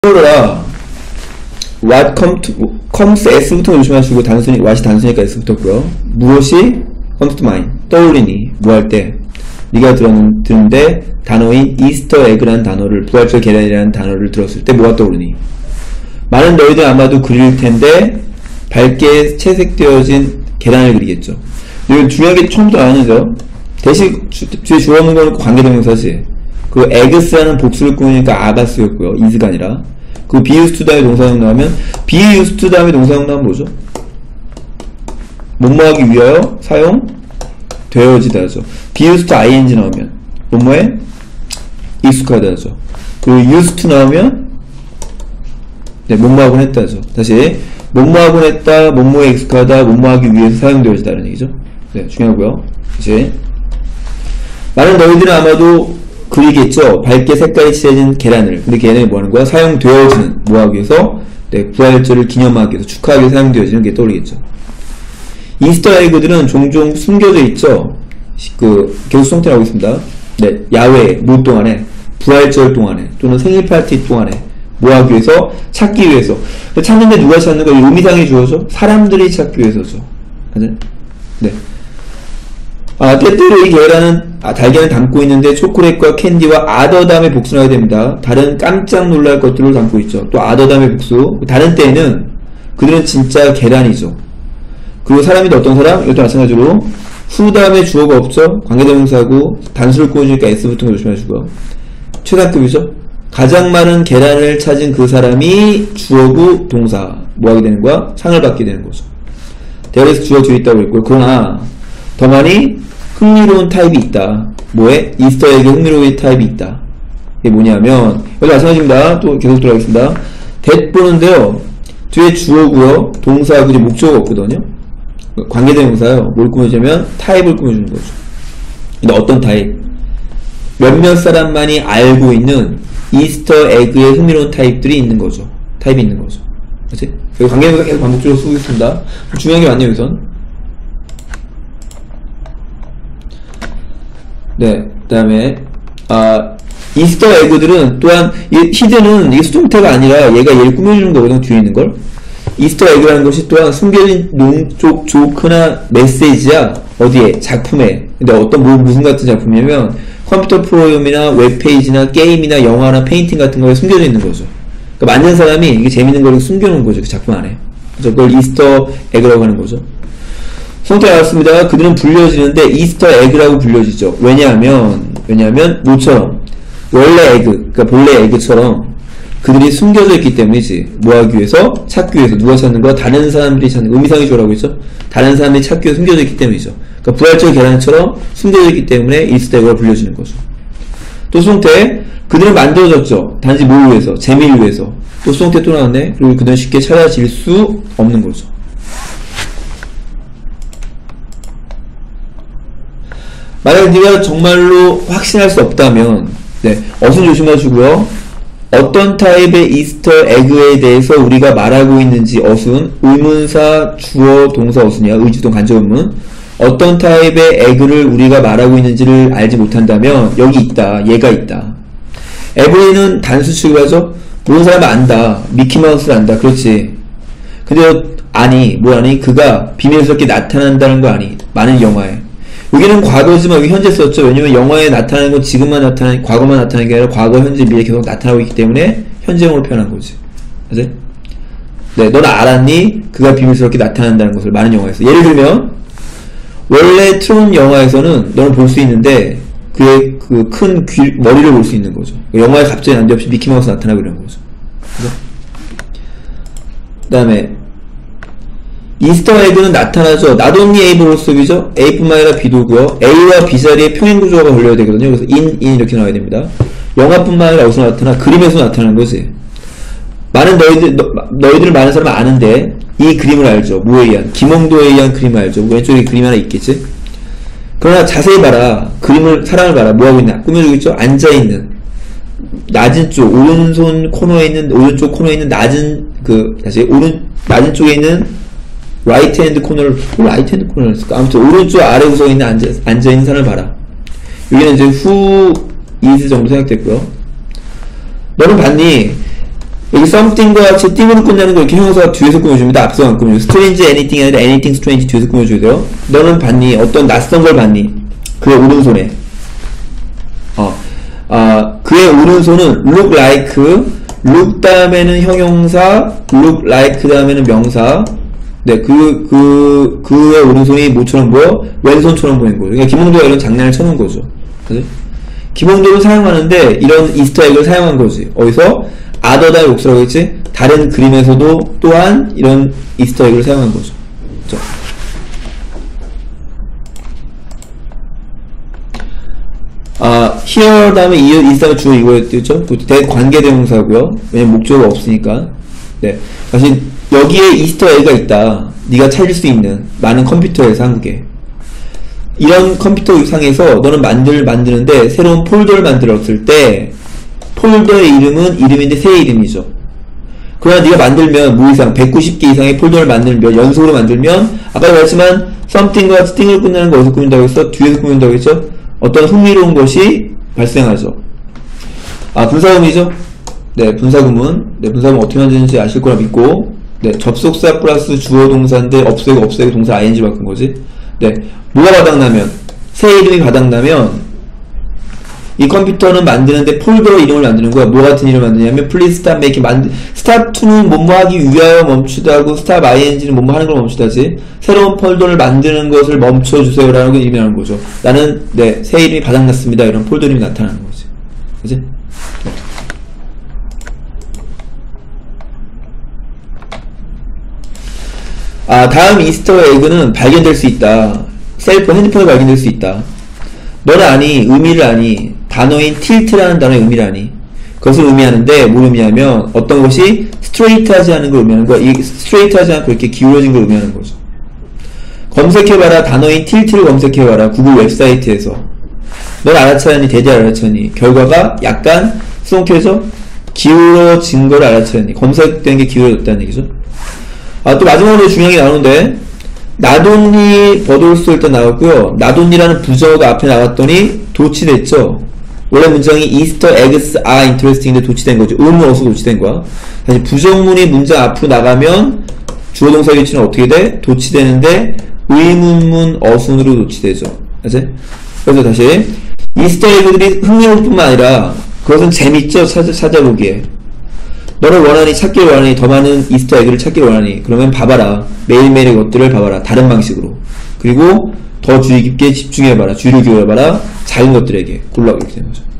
떠올라. what comes s부터 조심하시고 단순히 what이 단순히니까 s부터고요. 무엇이 comes to mind 떠올리니 뭐 할 때 네가 들었는데 단어인 이스터 에그라는 단어를 부활절 계란이라는 단어를 들었을 때 뭐가 떠오르니? 많은 너희들 아마도 그릴 텐데 밝게 채색되어진 계란을 그리겠죠. 이건 중요하게 처음부터 아니죠. 대신 뒤에 주어놓은 거는 관계대명사지. 그 에그스라는 복수를 꾸미니까 아가 쓰였고요. 이즈가 아니라. 그 be used to 다음에 동사형 나오면 be used to 다음에 동사형 나오면 뭐죠? 뭐뭐하기 위하여 사용 되어지다죠. be used to ing 나오면 뭐뭐에 익숙하다죠. 그리고 used to 나오면 네, 뭐뭐하곤 했다죠. 다시 뭐뭐하곤 했다, 뭐뭐에 익숙하다, 뭐뭐하기 위해서 사용되어지다는 얘기죠. 네, 중요하고요. 다시 많은 너희들은 아마도 그리겠죠. 밝게 색깔이 칠해진 계란을. 근데 계란이 뭐 하는 거야? 사용되어지는 뭐 하기 위해서? 네, 부활절을 기념하기 위해서, 축하하기 위해서 사용되어지는 게 떠오르겠죠. 이스터 에그들은 종종 숨겨져 있죠. 계속 수동태라고 있습니다. 네, 야외, 뭐 동안에, 부활절 동안에, 또는 생일 파티 동안에, 뭐 하기 위해서? 찾기 위해서. 찾는데 누가 찾는 거야? 의미상이 주어져? 사람들이 찾기 위해서죠. 맞아요? 네. 때때로 이 계란은 달걀을 담고 있는데 초콜릿과 캔디와 아더 다음에 복수를 하게 됩니다. 다른 깜짝 놀랄 것들을 담고 있죠. 또 아더 다음에 복수. 다른 때에는 그들은 진짜 계란이죠. 그리고 사람인데 어떤 사람? 이것도 마찬가지로 후 다음에 주어가 없죠. 관계대명사고 단수를 꾸며주니까 S 붙은 거 조심하시고요. 최상급이죠. 가장 많은 계란을 찾은 그 사람이 주어고 동사 뭐 하게 되는 거야? 상을 받게 되는 거죠. 대열에서 주어 뒤에 있다고 했고요. 그러나 더 많이 흥미로운 타입이 있다. 뭐에? 이스터에게 흥미로운 타입이 있다. 이게 뭐냐면 여기 마찬가지입니다. 또 계속 들어가겠습니다. that 보는데요. 뒤에 주어고요. 동사 그지 목적어가 없거든요. 관계대명사요. 뭘 꾸며주냐면 타입을 꾸며주는 거죠. 근데 어떤 타입? 몇몇 사람만이 알고 있는 이스터 에그의 흥미로운 타입들이 있는 거죠. 타입이 있는 거죠. 그치? 여기 관계대명사 계속 반복적으로 쓰고 있습니다. 중요한 게 많네요, 여기선. 네, 그 다음에 이스터 에그들은 또한 히드는 이게 수동태가 아니라 얘가 얘를 꾸며주는 거거든요. 뒤에 있는 걸. 이스터 에그라는 것이 또한 숨겨진 농쪽 조크나 메시지야. 어디에? 작품에. 근데 무슨 같은 작품이냐면 컴퓨터 프로그램이나 웹페이지나 게임이나 영화나 페인팅 같은 거에 숨겨져 있는 거죠. 그러니까 만든 사람이 이게 재밌는 걸 숨겨놓은 거죠. 그 작품 안에. 그래서 그걸 이스터 에그라고 하는 거죠. 성태가 나왔습니다. 그들은 불려지는데 이스터 에그라고 불려지죠. 왜냐하면 뭐처럼 원래 에그, 그러니까 본래 에그처럼 그들이 숨겨져 있기 때문이지. 뭐 하기 위해서? 찾기 위해서. 누가 찾는 거야? 다른 사람들이 찾는 거. 의미상이 주어라고 했죠? 다른 사람들이 찾기 위해서 숨겨져 있기 때문이죠. 그러니까 부활절 계란처럼 숨겨져 있기 때문에 이스터 에그가 불려지는 거죠. 또 수동태 그들은 만들어졌죠. 단지 뭘 위해서? 재미를 위해서. 또 수동태 또 나왔네. 그리고 그들은 쉽게 찾아질 수 없는 거죠. 만약 네가 정말로 확신할 수 없다면 어순 조심하시고요. 어떤 타입의 이스터 에그에 대해서 우리가 말하고 있는지 어순, 의문사, 주어, 동사 어순이야. 의주동 간접의문. 어떤 타입의 에그를 우리가 말하고 있는지를 알지 못한다면 여기 있다. 얘가 있다. 에브리는 단수 취급하죠. 모르는 사람은 안다. 미키마우스를 안다. 그렇지. 근데 뭐라니? 그가 비밀스럽게 나타난다는 거 아니. 많은 영화에. 여기는 과거지만 여기 현재 썼죠. 왜냐면 영화에 나타나는 건 지금만 나타나는, 과거만 나타나는 게 아니라 과거, 현재, 미래 계속 나타나고 있기 때문에 현재형으로 표현한 거지. 그치? 네, 넌 알았니? 그가 비밀스럽게 나타난다는 것을 많은 영화에서. 예를 들면, 원래 트론 영화에서는 너는 볼 수 있는데, 그의 그 큰 머리를 볼 수 있는 거죠. 영화에 갑자기 난데없이 미키마우스 나타나고 이런 거죠. 그죠? 그 다음에, 이스터 에그는 나타나죠. not only A로 쓰이죠. A뿐만 아니라 B도고요. A와 B 자리에 평행 구조가 걸려야 되거든요. 그래서 in 이렇게 나와야 됩니다. 영화뿐만 아니라 어디서 나타나? 그림에서 나타나는 거지. 너희들 많은 사람은 아는데 이 그림을 알죠. 뭐에 의한? 김홍도에 의한 그림을 알죠. 왼쪽에 그림이 하나 있겠지. 그러나 자세히 봐라. 사람을 봐라. 뭐하고 있나? 꾸며주고 있죠. 앉아있는 낮은 쪽 오른쪽 코너에 있는 낮은 낮은 쪽에 있는 라이트 핸드 코너를 쓸까? 아무튼 오른쪽 아래 구석에 있는 앉아있는 사람을 봐라. 여기는 이제 who is 정도 생각됐고요. 너는 봤니? 여기 something과 같이 띵으로 끝나는 거 이렇게 형용사가 뒤에서 꾸며줍니다. 앞서 안 꾸며줘요. strange anything이 아니라 anything strange 뒤에서 꾸며줘야 돼요. 너는 봤니? 어떤 낯선 걸 봤니? 그의 오른손에. 그의 오른손은 look like, look 다음에는 형용사, look like 다음에는 명사. 네, 그의 오른손이 뭐처럼 보여? 왼손처럼 보이는 거죠. 그러니까 김홍도가 이런 장난을 쳐놓은 거죠. 그치? 김홍도를 사용하는데 이런 이스터 에그를 사용한 거지. 어디서? 아더다의 옥수라고 했지? 다른 그림에서도 또한 이런 이스터 에그를 사용한 거죠. 그쵸? here 다음에 이 다음에 주어 이거였죠? 대관계대명사고요. 왜냐면 목적어가 없으니까. 네. 사실 여기에 이스터 에그가 있다. 네가 찾을 수 있는 많은 컴퓨터에서 한국에. 이런 컴퓨터 상에서 너는 만드는데 새로운 폴더를 만들었을 때 폴더의 이름은 이름인데 새 이름이죠. 그러나 네가 만들면 뭐 이상 190개 이상의 폴더를 만들면 연속으로 만들면 아까 말했지만 something과 같이 띵으로 끝나는 거 어디서 꾸민다고 했어? 뒤에서 꾸민다고 했죠? 어떤 흥미로운 것이 발생하죠. 분사구문이죠? 네, 분사구문. 네, 분사구문 어떻게 만드는지 아실 거라 믿고. 네, 접속사 플러스 주어 동사인데 없애고 동사 ing 바꾼 거지. 네, 뭐가 바닥나면, 새 이름이 바닥나면 이 컴퓨터는 만드는데 폴더 이름을 만드는 거야. 뭐 같은 이름을 만드냐면 please stop making stop to는 뭐뭐 하기 위하여 멈추다고 stop ing는 뭐뭐 하는 걸 멈추다지. 새로운 폴더를 만드는 것을 멈춰주세요 라는 게 의미하는 거죠. 나는 네, 새 이름이 바닥났습니다. 이런 폴더 이름이 나타나는 거지. 그치? 네. 다음 이스터 에그는 발견될 수 있다. 셀폰, 핸드폰에 발견될 수 있다. 너는 아니, 의미를 아니, 단어인 tilt라는 단어의 의미를 아니. 그것을 의미하는데, 뭘 의미하면, 어떤 것이 스트레이트하지 않은 걸 의미하는 거야. 이 스트레이트하지 않고 이렇게 기울어진 걸 의미하는 거죠. 검색해봐라. 단어인 tilt를 검색해봐라. 구글 웹사이트에서. 넌 알아차렸니? 대대 알아차렸니? 결과가 약간 수동태에서 기울어진 걸 알아차렸니? 검색된 게 기울어졌다는 얘기죠. 또 마지막으로 중요한 게 나오는데, 나돈니 버돌스 일단 나왔고요. 나돈니라는 부저가 앞에 나왔더니 도치됐죠. 원래 문장이 Easter eggs are interesting인데 도치된 거죠. 의문 어서 도치된 거야. 사실 부정문이 문장 앞으로 나가면 주어 동사 위치는 어떻게 돼? 도치되는데 의문문 어순으로 도치되죠. 그치? 그래서 다시 이스터 에그들이 흥미로울 뿐만 아니라 그것은 재밌죠. 찾아보기에. 너를 원하니, 찾길 원하니, 더 많은 이스터 에그를 찾길 원하니, 그러면 봐봐라. 매일매일의 것들을 봐봐라. 다른 방식으로. 그리고 더 주의 깊게 집중해봐라. 주의를 기울여봐라. 작은 것들에게 골라 이렇게 되는 거죠.